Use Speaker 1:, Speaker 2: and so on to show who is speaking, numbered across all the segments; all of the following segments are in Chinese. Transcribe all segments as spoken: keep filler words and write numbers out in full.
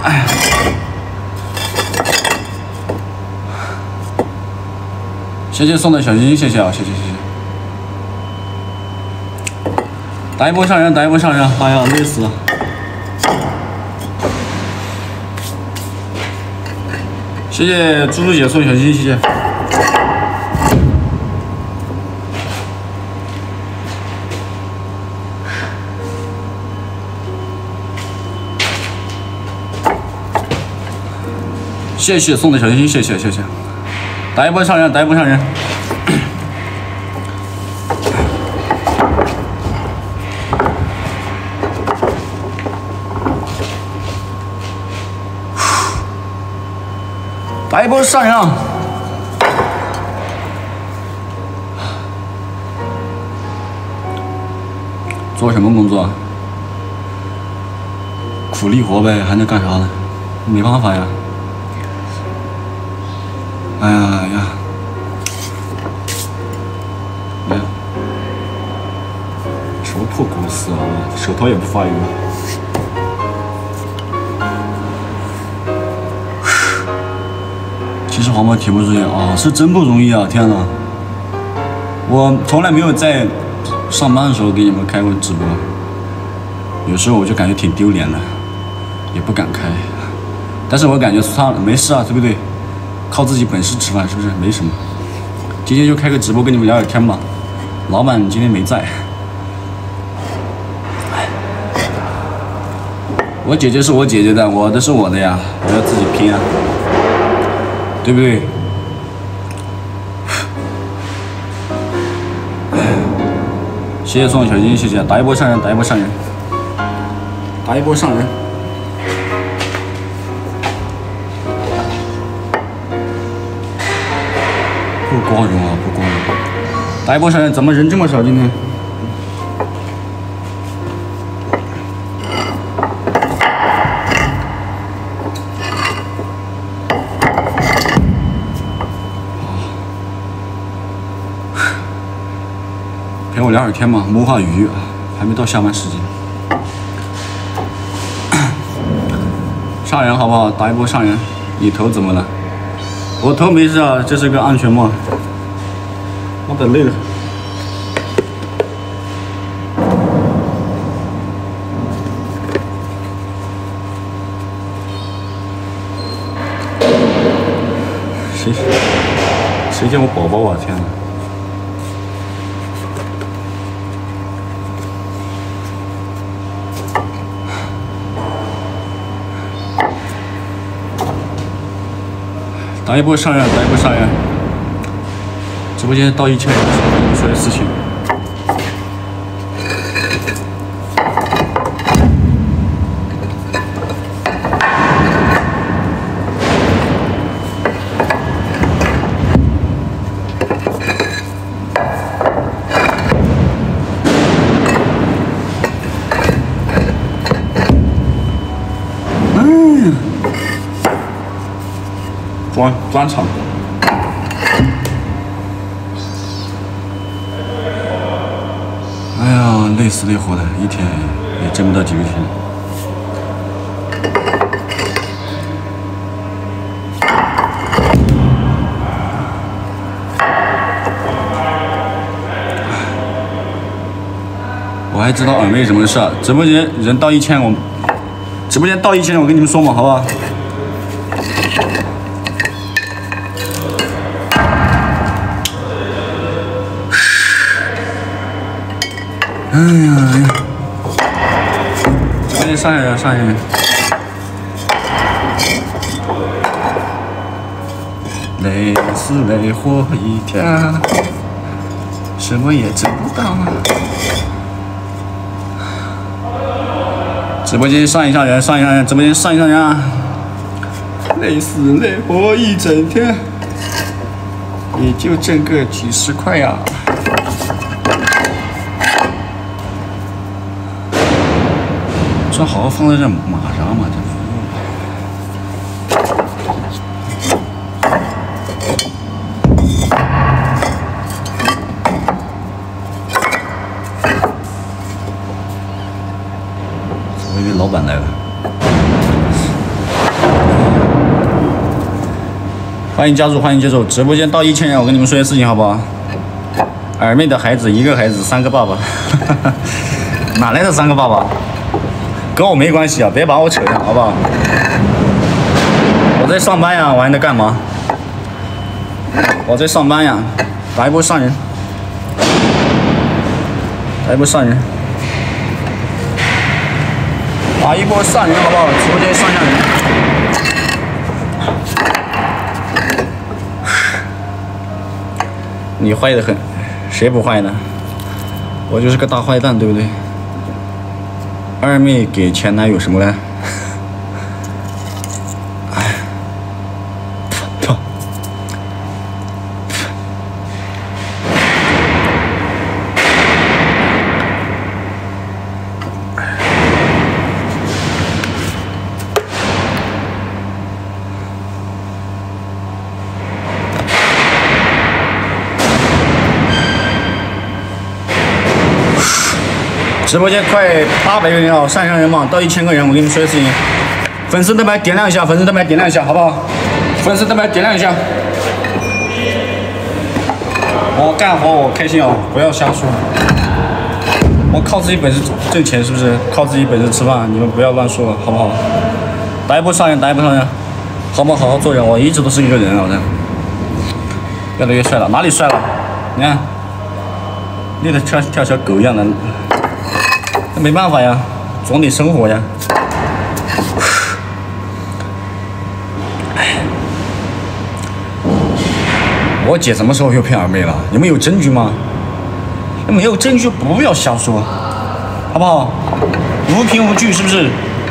Speaker 1: 谢谢送的小心心，谢谢啊，谢谢谢谢。打一波上人，打一波上人，哎呀，累死了。谢谢猪猪姐送小心心，谢谢。谢谢送的小心心，谢谢谢谢。打一波上人，打一波上人。打一波上人啊！做什么工作？苦力活呗，还能干啥呢？没办法呀。哎呀呀！没有，什么破公司啊！手头也不发育。其实黄毛挺不容易啊，是真不容易啊！天哪，我从来没有在上班的时候给你们开过直播，有时候我就感觉挺丢脸的，也不敢开。但是我感觉算了，没事啊，对不对？靠自己本事吃饭是不是？没什么。今天就开个直播跟你们聊聊天吧。老板今天没在。我姐姐是我姐姐的，我的是我的呀，我要自己拼啊，对不对？谢谢送小金，谢谢。打一波上人，打一波上人，打一波上人。不光荣啊，不光荣！打一波上人，怎么人这么少今天？陪我聊会儿天嘛，摸下鱼，还没到下班时间。上人好不好？打一波上人。你头怎么了？我头没事啊，这是个安全帽。妈的累了。谁谁叫我宝宝啊？天哪！打一波上人，打一波上人。直播间到一千人，说的事情。嗯，专专场。哎呀，累死累活的，一天也挣不到几个钱。我还知道耳妹什么事儿，直播间人到一千，我直播间到一千，我跟你们说嘛，好不好？哎呀哎呀！赶紧上来上来！累死累活一天，什么也挣不到。直播间上一上人，上一上人，直播间上一上人啊！累死累活一整天，也就挣个几十块呀、啊。这好好放在这马上嘛，这我以为老板来了。 欢迎加入，欢迎加入！直播间到一千人，我跟你们说件事情，好不好？二妹的孩子，一个孩子，三个爸爸，哪来的三个爸爸？跟我没关系啊，别把我扯上，好不好？我在上班呀，我还能干嘛？我在上班呀，打一波上人，打一波上人，打一波上人，好不好？直播间上下人。 你坏得很，谁不坏呢？我就是个大坏蛋，对不对？二妹给前男友什么嘞？哎，操！直播间快八百个人了，上上人嘛，到一千个人，我跟你们说的事情，粉丝灯牌点亮一下，粉丝灯牌点亮一下，好不好？粉丝灯牌点亮一下。我干活我开心哦，不要瞎说。我靠自己本事挣钱，是不是？靠自己本事吃饭，你们不要乱说了，好不好？打一波上人，打一波上人，好不好？好好做人，我一直都是一个人，好像越来越帅了，哪里帅了？你看，累得跳跳小狗一样的。 那没办法呀，总得生活呀。我姐什么时候又骗二妹了？你们有证据吗？没有证据不要瞎说，好不好？无凭无据是不是？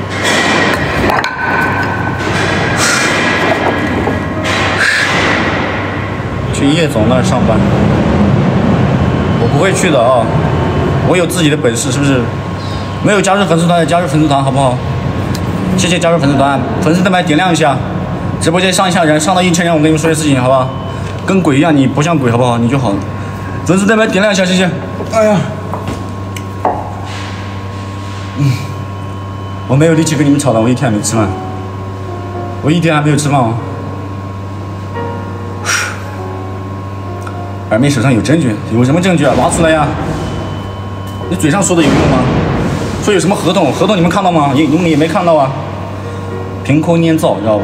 Speaker 1: 去叶总那儿上班，我不会去的啊，我有自己的本事，是不是？ 没有加入粉丝团的加入粉丝团好不好？谢谢加入粉丝团，粉丝灯牌点亮一下，直播间上一下人，上到一千人，我跟你们说件事情，好不好？跟鬼一样，你不像鬼，好不好？你就好。粉丝灯牌点亮一下，谢谢。哎呀，嗯，我没有力气跟你们吵了，我一天还没吃饭，我一天还没有吃饭哦。二妹手上有证据，有什么证据啊？拿出来呀！你嘴上说的有用吗？ 说有什么合同？合同你们看到吗？你你们也没看到啊！凭空捏造，知道吧？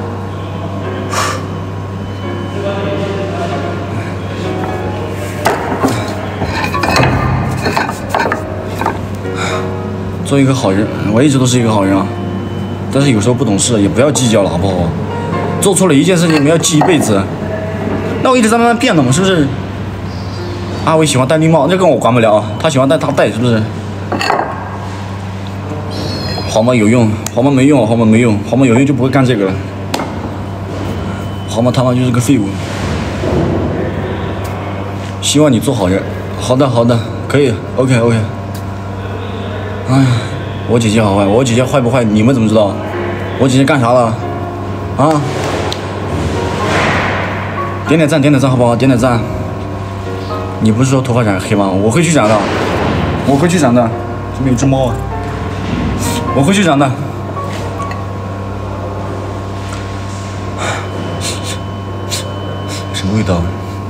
Speaker 1: 做一个好人，我一直都是一个好人啊。但是有时候不懂事，也不要计较了，好不好？做错了一件事情，我们要记一辈子。那我一直在慢慢变的嘛，是不是？阿伟喜欢戴绿帽，那跟我管不了啊。他喜欢戴，他戴，是不是？ 好吗？有用，好吗？没用，好吗？没用，好吗？有用就不会干这个了。好吗？他妈就是个废物。希望你做好人。好的，好的，可以 ，OK OK。哎，我姐姐好坏，我姐姐坏不坏？你们怎么知道？我姐姐干啥了？啊？点点赞，点点赞，好不好？点点赞。你不是说头发染黑吗？我会去染的，我会去染的。这边有只猫啊。 我会去染的。什么味道？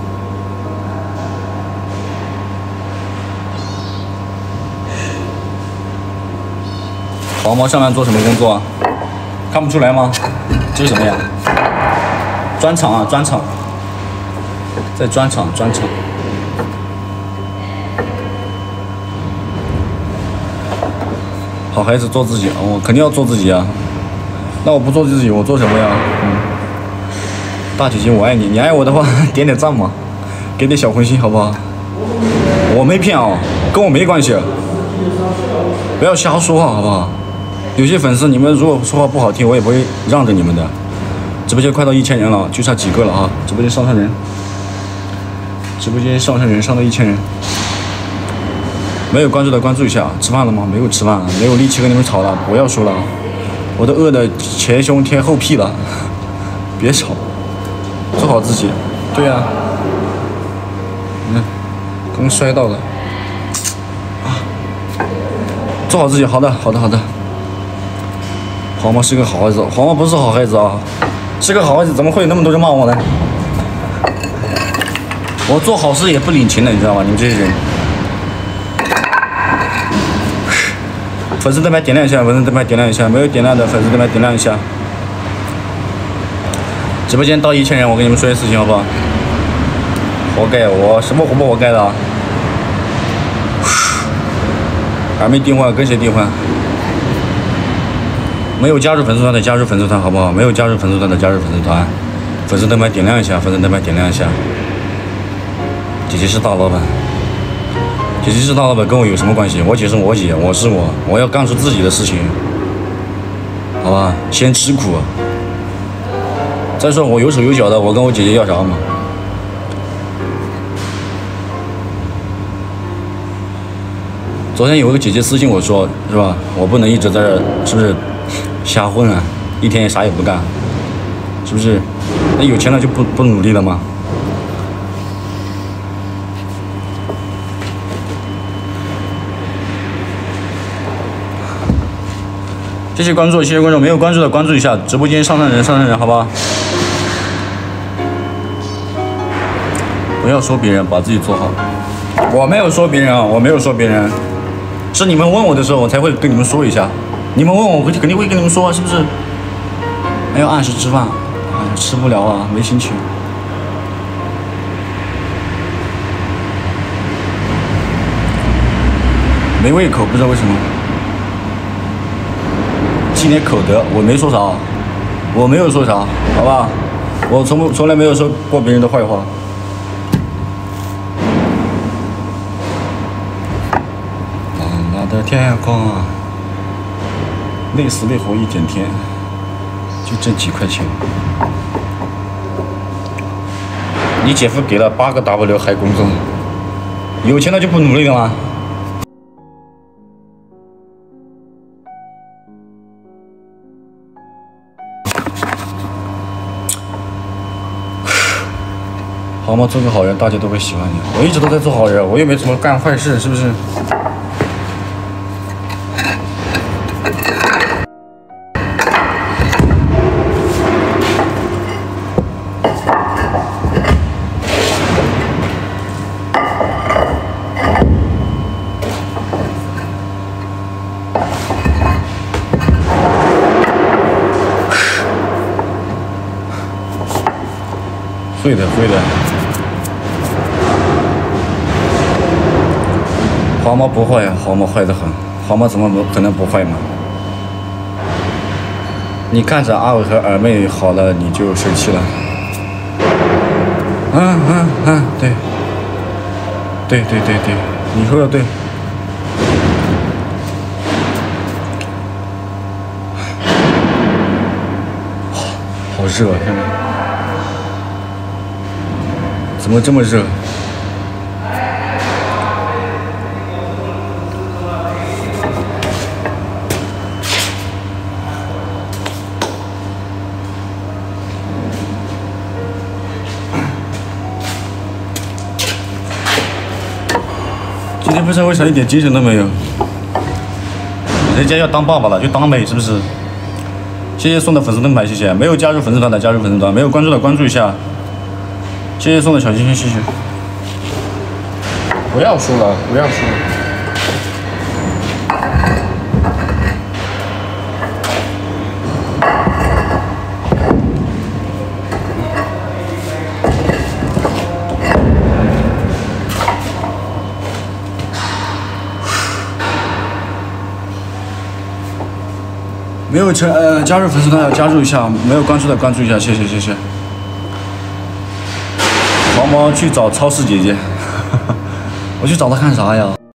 Speaker 1: 黄毛上班做什么工作啊？看不出来吗？这是什么呀？专场啊，专场，在专场，专场。 好孩子做自己，我、哦、肯定要做自己啊！那我不做自己，我做什么呀？嗯，大姐姐我爱你，你爱我的话点点赞嘛，给点小红心好不好？我没骗哦，跟我没关系，不要瞎说话好不好？有些粉丝你们如果说话不好听，我也不会让着你们的。直播间快到一千人了，就差几个了啊！直播间上上人，直播间上上人上到一千人。 没有关注的关注一下，吃饭了吗？没有吃饭，没有力气跟你们吵了，不要说了，我都饿得前胸贴后屁了，别吵，做好自己。对呀、啊，你看，刚摔到了，啊，做好自己。好的，好的，好的。黄毛是个好孩子，黄毛不是好孩子啊， 是个好孩子，怎么会有那么多人骂我呢？我做好事也不领情的，你知道吗？你们这些人。粉丝灯牌点亮一下，粉丝灯牌点亮一下，没有点亮的粉丝灯牌点亮一下。直播间到一千人，我跟你们说件事情好不好？活该，我什么活不活该的啊？还没订换，跟谁订换？没有加入粉丝团的加入粉丝团好不好？没有加入粉丝团的加入粉丝团。粉丝灯牌点亮一下，粉丝灯牌点亮一下。姐姐是大老板。姐姐是大老板，跟我有什么关系？我姐是我姐，我是我，我要干出自己的事情，好吧？先吃苦。再说我有手有脚的，我跟我姐姐要啥嘛？昨天有个姐姐私信我说，是吧？我不能一直在这，是不是瞎混啊？一天也啥也不干，是不是？那有钱了就不不努力了吗？谢谢关注，谢谢关注，没有关注的关注一下，直播间上上人，上上人，好不好？不要说别人，把自己做好。我没有说别人啊，我没有说别人，是你们问我的时候，我才会跟你们说一下。你们问我，我会肯定会跟你们说，是不是？没有按时吃饭，哎，吃不了啊，没心情。没胃口，不知道为什么。积点口德，我没说啥，我没有说啥，好吧？我从从来没有说过别人的坏话。蓝蓝的天空啊，累死累活一整天，就挣几块钱。你姐夫给了八个 W 还工作，有钱了就不努力了吗？好吗？做个好人，大家都会喜欢你。我一直都在做好人，我又没怎么干坏事，是不是？会的，会的。花猫不坏呀，花猫坏得很。花猫怎么可能不坏嘛？你看着阿伟和二妹好了，你就生气了。嗯嗯嗯，对，对对对对，你说的对。好热啊！天哪，怎么这么热？今天不知道为啥一点精神都没有。人家要当爸爸了，就当美，是不是？谢谢送的粉丝灯牌，谢谢。没有加入粉丝团的加入粉丝团，没有关注的关注一下。谢谢送的小心心，谢谢。不要说了，不要说了。没有成呃加入粉丝团的加入一下，没有关注的关注一下，谢谢谢谢。毛毛去找超市姐姐，我去找她干啥呀？